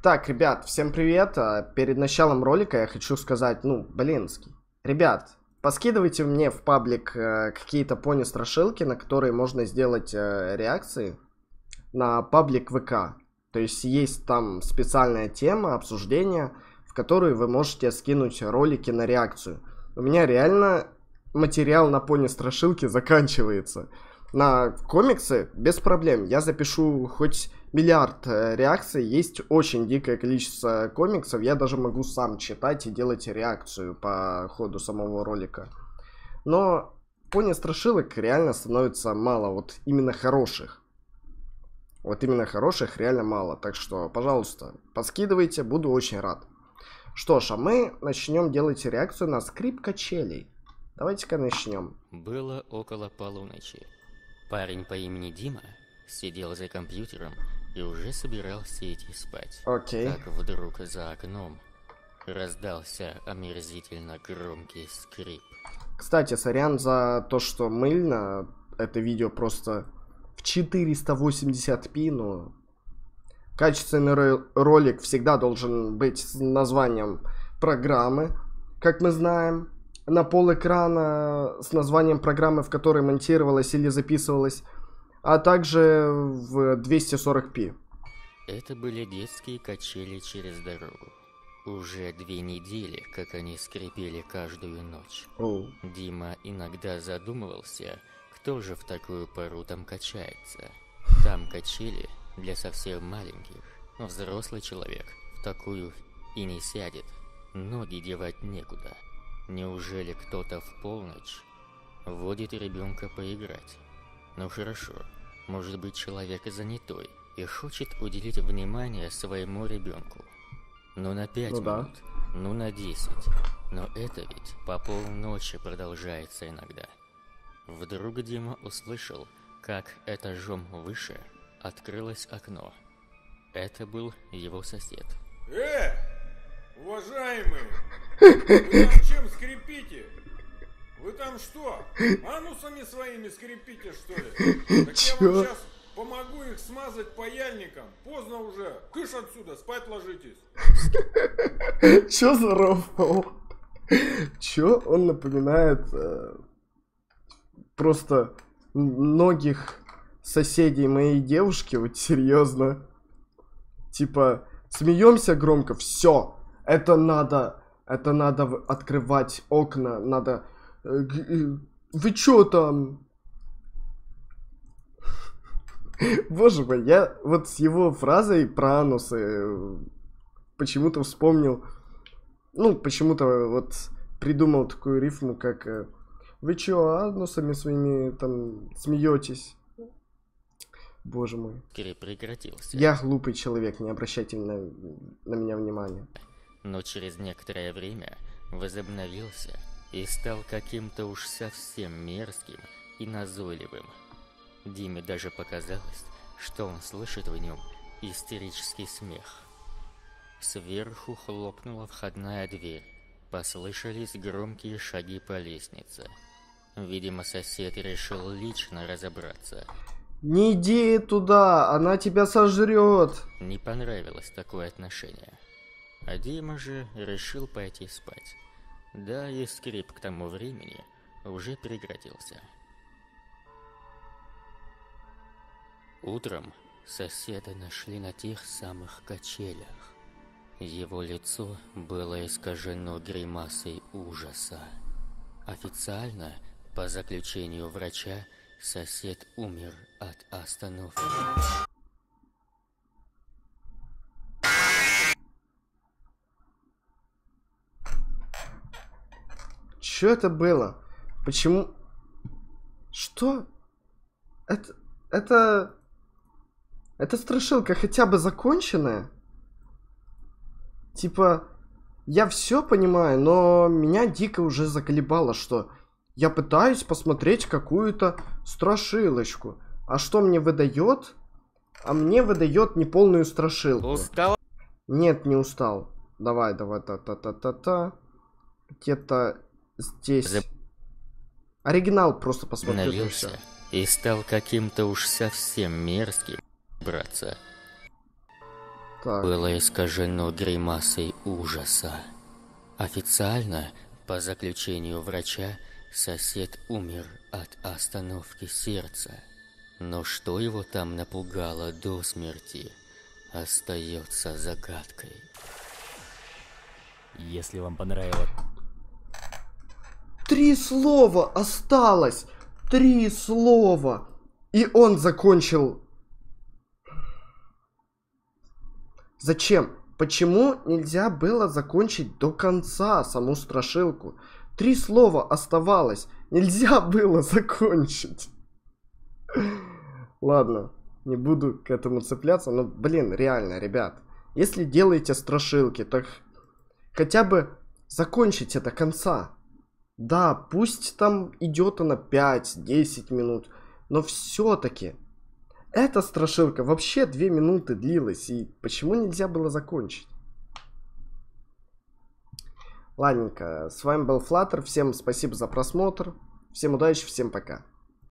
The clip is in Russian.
Так, ребят, всем привет. Перед началом ролика я хочу сказать, блинский. Ребят, поскидывайте мне в паблик какие-то пони-страшилки, на которые можно сделать реакции на паблик ВК. То есть там специальная тема, обсуждения, в которую вы можете скинуть ролики на реакцию. У меня реально материал на пони-страшилки заканчивается. На комиксы без проблем. Я запишу хоть миллиард реакций. Есть очень дикое количество комиксов. Я даже могу сам читать и делать реакцию по ходу самого ролика. Но пони-страшилок реально становится мало. Вот именно хороших. Вот именно хороших реально мало. Так что, пожалуйста, поскидывайте. Буду очень рад. Что ж, а мы начнем делать реакцию на скрип качелей. Давайте-ка начнем. Было около полуночи. Парень по имени Дима сидел за компьютером и уже собирался идти спать. Окей. Как вдруг за окном раздался омерзительно громкий скрип. Кстати, сорян за то, что мыльно. Это видео просто в 480p, но качественный ролик всегда должен быть с названием программы, как мы знаем. На пол экрана с названием программы, в которой монтировалась или записывалась, а также в 240p. Это были детские качели через дорогу. Уже 2 недели, как они скрипели каждую ночь. Дима иногда задумывался, кто же в такую пору там качается. Там качели для совсем маленьких. Взрослый человек в такую и не сядет. Ноги девать некуда. Неужели кто-то в полночь водит ребенка поиграть? Ну хорошо, может быть, человек занятой и хочет уделить внимание своему ребенку. Ну на 5 минут, ну на 10. Но это ведь по полночи продолжается иногда. Вдруг Дима услышал, как этажом выше открылось окно. Это был его сосед. Уважаемые, вы там чем скрипите? Вы там что, анусами своими скрипите, что ли? Так я вам сейчас помогу их смазать паяльником. Поздно уже. Кыш отсюда, спать ложитесь. Чё за рофл? Чё он напоминает просто многих соседей моей девушки, вот серьезно. Типа, смеемся громко, все. Это надо открывать окна, надо... Вы чё там? Боже мой, я вот с его фразой про анусы почему-то вспомнил... почему-то вот придумал такую рифму, как... Вы чё, анусами своими там смеетесь? Боже мой. Прекратился. Я глупый человек, не обращайте на меня внимания. Но через некоторое время возобновился и стал каким-то уж совсем мерзким и назойливым. Диме даже показалось, что он слышит в нем истерический смех. Сверху хлопнула входная дверь. Послышались громкие шаги по лестнице. Видимо, сосед решил лично разобраться. Не иди туда, она тебя сожрет. Не понравилось такое отношение. А Дима же решил пойти спать. Да и скрип к тому времени уже прекратился. Утром соседа нашли на тех самых качелях. Его лицо было искажено гримасой ужаса. Официально, по заключению врача, сосед умер от остановки. Что это было? Почему? Что? Это страшилка хотя бы законченная? Типа, я все понимаю, но меня дико уже заколебало, что я пытаюсь посмотреть какую-то страшилочку. А что мне выдает? А мне выдает неполную страшилку. Устал? Нет, не устал. Давай, та-та-та-та-та. Где-то здесь. Оригинал просто посмотрю. Навелся и стал каким-то уж совсем мерзким, братца. Так. было искажено гримасой ужаса. Официально, по заключению врача, сосед умер от остановки сердца. Но что его там напугало до смерти, остается загадкой. Если вам понравилось... 3 слова осталось! 3 слова! И он закончил... Зачем? Почему нельзя было закончить до конца саму страшилку? 3 слова оставалось. Нельзя было закончить. Ладно, не буду к этому цепляться. Но, блин, реально, ребят. Если делаете страшилки, то хотя бы закончите до конца. Да, пусть там идет она 5-10 минут. Но все-таки... Эта страшилка вообще 2 минуты длилась, и почему нельзя было закончить? Ладненько, с вами был Flutter, всем спасибо за просмотр, всем удачи, всем пока.